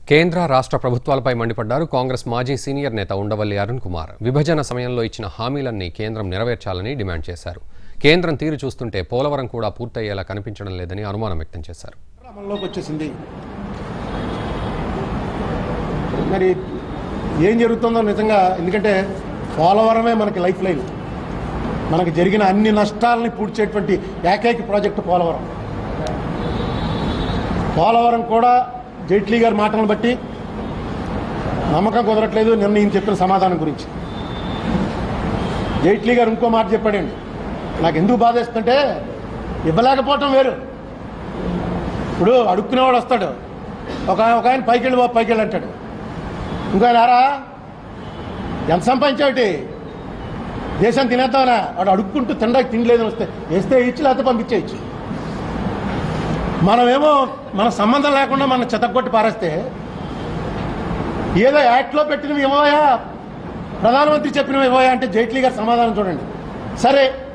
కేంద్ర రాష్ట్ర ప్రభుత్వాలపై మండిపడ్డారు కాంగ్రెస్ మాజీ సీనియర్ నేత ఉండవల్లి అరుణ్ కుమార్. విభజన సమయంలో ఇచ్చిన హామీలన్నీ కేంద్రం నెరవేర్చాలని డిమాండ్ చేశారు. కేంద్రం తీరు చూస్తుంటే పోలవరం కూడా పూర్తయ్యేలా కనిపించడం లేదని అనుమానం వ్యక్తం చేశారు. మరి ఏం జరుగుతుందో నిజంగా, ఎందుకంటే పోలవరమే మనకి లైఫ్ లైన్. మనకి జరిగిన అన్ని నష్టాలని పూడ్చేటువంటి ఏకైక ప్రాజెక్టు పోలవరం. పోలవరం కూడా జైట్లీ గారి మాటలను బట్టి నమ్మకం కుదరట్లేదు. నిన్న ఈయన చెప్పిన సమాధానం గురించి జైట్లీ గారు ఇంకో మాట చెప్పాడండి. నాకు ఎందుకు బాధేస్తుంటే, ఇవ్వలేకపోవటం వేరు. ఇప్పుడు అడుక్కునేవాడు వస్తాడు, ఒక ఆయన పైకి వెళ్ళి అంటాడు, ఇంకో ఆయన ఆరా ఎంత సంపాదించావుటి, దేశం తినేద్దామనా, వాడు అడుక్కుంటూ తినడానికి తినలేదని వస్తే వేస్తే ఇచ్చి లేకపోతే పంపించేయచ్చు. మనమేమో మన సంబంధం లేకుండా మనం చెతగొట్టి పారేస్తే, ఏదో యాక్ట్లో పెట్టినవి ఇవ్వయా, ప్రధానమంత్రి చెప్పినవి ఇవ్వయా అంటే జైట్లీ గారి సమాధానం చూడండి. సరే